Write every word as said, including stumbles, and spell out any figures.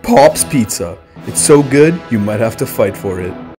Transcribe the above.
Pop's Pizza. It's so good, you might have to fight for it.